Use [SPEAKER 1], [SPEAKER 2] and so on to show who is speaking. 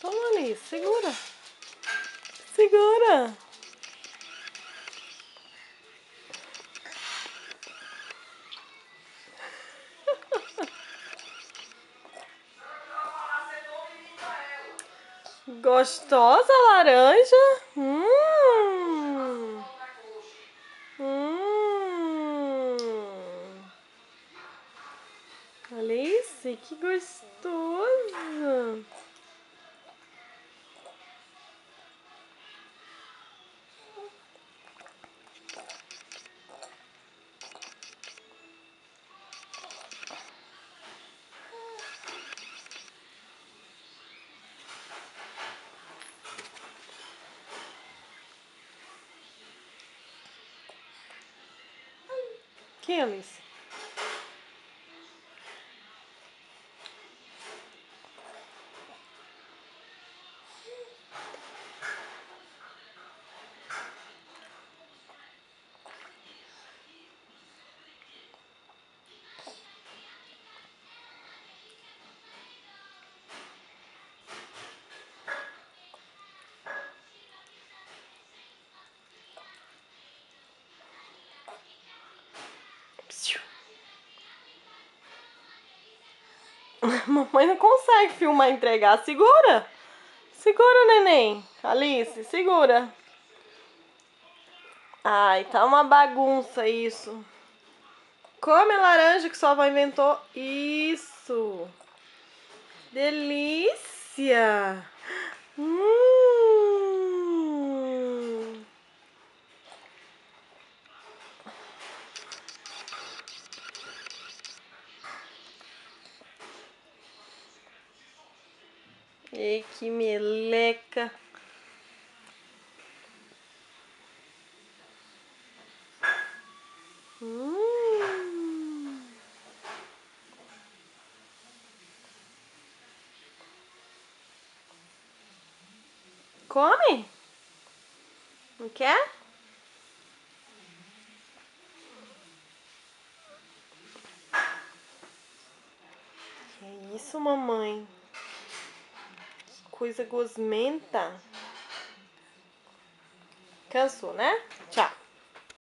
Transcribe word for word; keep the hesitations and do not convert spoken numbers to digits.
[SPEAKER 1] Toma ali, segura. Segura. Gostosa a laranja? Hum. Hum. Olha isso, que gostoso. Que, Alice? Mamãe não consegue filmar e entregar. Segura. Segura, neném. Alice, segura. Ai, tá uma bagunça isso. Come a laranja que sua avó inventou. Isso. Delícia. Hum. E que meleca. Hum. Come? Não quer? Que isso, mamãe? Que coisa gosmenta. Cansou, né? Tchau.